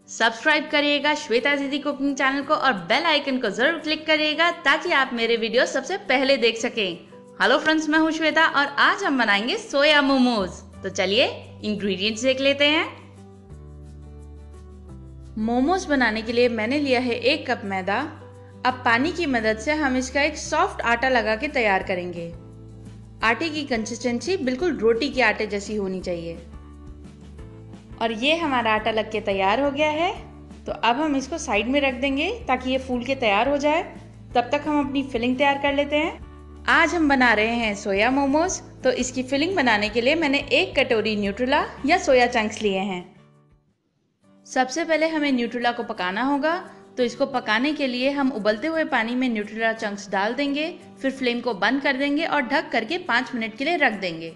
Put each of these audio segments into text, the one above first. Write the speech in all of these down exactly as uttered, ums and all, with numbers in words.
Subscribe करिएगा श्वेता दीदी cooking channel को और बेल आइकन को जरूर क्लिक करिएगा ताकि आप मेरे वीडियो सबसे पहले देख सकें। हेलो फ्रेंड्स, मैं हूं श्वेता और आज हम बनाएंगे सोया मोमोज। तो चलिए इंग्रेडिएंट्स देख लेते हैं। मोमोज बनाने के लिए मैंने लिया है एक कप मैदा। अब पानी की मदद से हम इसका एक सॉफ्ट आटा लगा के तैयार करेंगे। आटे की कंसिस्टेंसी बिल्कुल रोटी के आटे जैसी होनी चाहिए। और ये हमारा आटा लग के तैयार हो गया है। तो अब हम इसको साइड में रख देंगे ताकि ये फूल के तैयार हो जाए। तब तक हम अपनी फिलिंग तैयार कर लेते हैं। आज हम बना रहे हैं सोया मोमोज। तो इसकी फिलिंग बनाने के लिए मैंने एक कटोरी न्यूट्रेला या सोया चंक्स लिए हैं। सबसे पहले हमें न्यूट्रेला को पकाना होगा। तो इसको पकाने के लिए हम उबलते हुए पानी में न्यूट्रेला चंक्स डाल देंगे, फिर फ्लेम को बंद कर देंगे और ढक करके पाँच मिनट के लिए रख देंगे।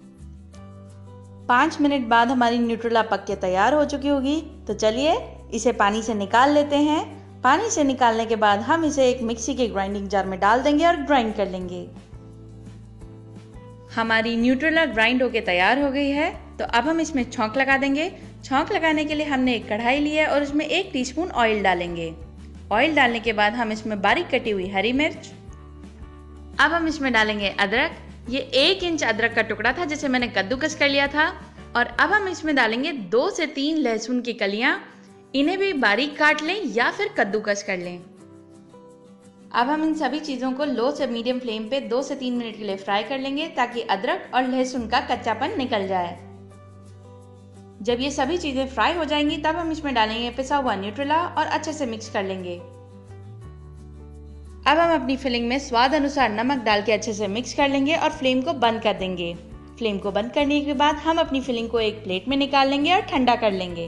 पाँच मिनट बाद हमारी न्यूट्रेला पक के तैयार हो चुकी होगी। तो चलिए इसे पानी से निकाल लेते हैं। पानी से निकालने के बाद हम इसे एक मिक्सी के ग्राइंडिंग जार में डाल देंगे और ग्राइंड कर लेंगे। हमारी न्यूट्रेला ग्राइंड होके तैयार हो गई है। तो अब हम इसमें छौंक लगा देंगे। छौंक लगाने के लिए हमने एक कढ़ाई ली है और उसमें एक टीस्पून ऑयल डालेंगे। ऑयल डालने के बाद हम इसमें बारीक कटी हुई हरी मिर्च। अब हम इसमें डालेंगे अदरक। ये एक इंच अदरक का टुकड़ा था जिसे मैंने कद्दूकस कर लिया था। और अब हम इसमें डालेंगे दो से तीन लहसुन की कलियां। इन्हें भी बारीक काट लें या फिर कद्दूकस कर लें। अब हम इन सभी चीज़ों को लो से मीडियम फ्लेम पे दो से तीन मिनट के लिए फ्राई कर लेंगे ताकि अदरक और लहसुन का कच्चापन निकल जाए। जब ये सभी चीज़ें फ्राई हो जाएंगी तब हम इसमें डालेंगे पिसा हुआ न्यूट्रेला और अच्छे से मिक्स कर लेंगे। अब हम अपनी फिलिंग में स्वाद अनुसार नमक डाल के अच्छे से मिक्स कर लेंगे और फ्लेम को बंद कर देंगे। फ्लेम को बंद करने के बाद हम अपनी फिलिंग को एक प्लेट में निकाल लेंगे और ठंडा कर लेंगे।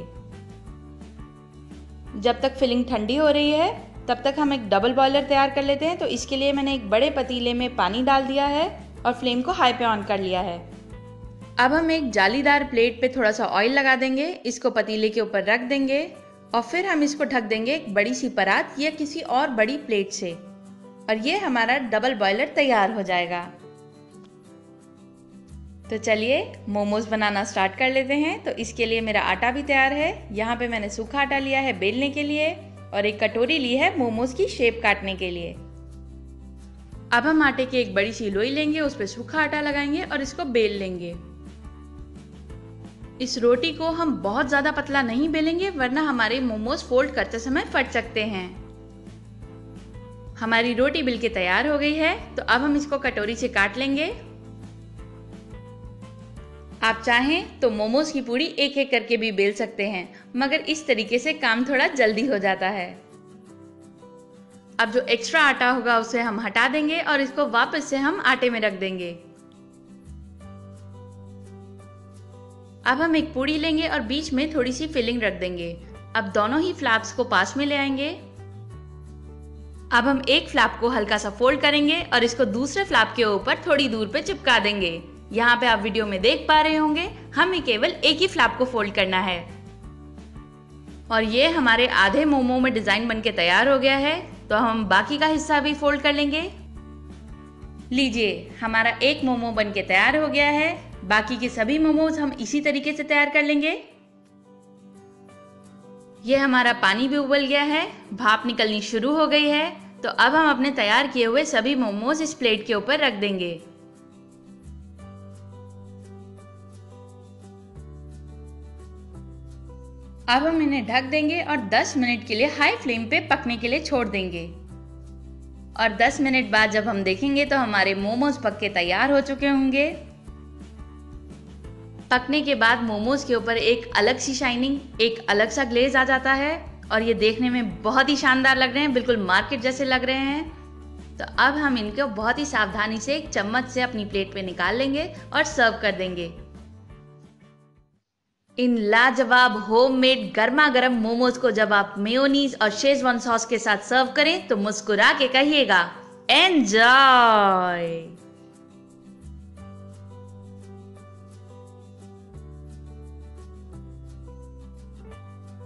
जब तक फिलिंग ठंडी हो रही है तब तक हम एक डबल बॉयलर तैयार कर लेते हैं। तो इसके लिए मैंने एक बड़े पतीले में पानी डाल दिया है और फ्लेम को हाई पे ऑन कर लिया है। अब हम एक जालीदार प्लेट पे थोड़ा सा ऑयल लगा देंगे, इसको पतीले के ऊपर रख देंगे और फिर हम इसको ढक देंगे एक बड़ी सी परात या किसी और बड़ी प्लेट से। और ये हमारा डबल बॉयलर तैयार हो जाएगा। तो चलिए मोमोज बनाना स्टार्ट कर लेते हैं। तो इसके लिए मेरा आटा भी तैयार है। यहाँ पे मैंने सूखा आटा लिया है बेलने के लिए और एक कटोरी ली है मोमोज की शेप काटने के लिए। अब हम आटे की एक बड़ी सी लोई लेंगे, उस पर सूखा आटा लगाएंगे और इसको बेल लेंगे। इस रोटी को हम बहुत ज्यादा पतला नहीं बेलेंगे वरना हमारे मोमोज फोल्ड करते समय फट सकते हैं। हमारी रोटी बिल के तैयार हो गई है। तो अब हम इसको कटोरी से काट लेंगे। आप चाहें तो मोमोज की पूरी एक एक करके भी बेल सकते हैं, मगर इस तरीके से काम थोड़ा जल्दी हो जाता है। अब जो एक्स्ट्रा आटा होगा उसे हम हटा देंगे और इसको वापस से हम आटे में रख देंगे। अब हम एक पूड़ी लेंगे और बीच में थोड़ी सी फिलिंग रख देंगे। अब दोनों ही फ्लैप्स को पास में ले आएंगे। अब हम एक फ्लैप को हल्का सा फोल्ड करेंगे और इसको दूसरे फ्लैप के ऊपर थोड़ी दूर पे चिपका देंगे। यहाँ पे आप वीडियो में देख पा रहे होंगे हमें केवल एक ही फ्लैप को फोल्ड करना है। और ये हमारे आधे मोमो में डिजाइन बनके तैयार हो गया है। तो हम बाकी का हिस्सा भी फोल्ड कर लेंगे। लीजिए हमारा एक मोमो बनके तैयार हो गया है। बाकी के सभी मोमोज हम इसी तरीके से तैयार कर लेंगे। ये हमारा पानी भी उबल गया है, भाप निकलनी शुरू हो गई है। तो अब हम अपने तैयार किए हुए सभी मोमोज इस प्लेट के ऊपर रख देंगे। अब हम इन्हें ढक देंगे और दस मिनट के लिए हाई फ्लेम पे पकने के लिए छोड़ देंगे। और दस मिनट बाद जब हम देखेंगे तो हमारे मोमोज पक के तैयार हो चुके होंगे। पकने के बाद मोमोज के ऊपर एक अलग सी शाइनिंग, एक अलग सा ग्लेज आ जाता है और ये देखने में बहुत ही शानदार लग रहे हैं, बिल्कुल मार्केट जैसे लग रहे हैं। तो अब हम इनको बहुत ही सावधानी से एक चम्मच से अपनी प्लेट पे निकाल लेंगे और सर्व कर देंगे। इन लाजवाब होममेड गर्मा गर्म मोमोज को जब आप मेयोनीज और शेजवान सॉस के साथ सर्व करें तो मुस्कुरा के कहिएगा एंजॉय।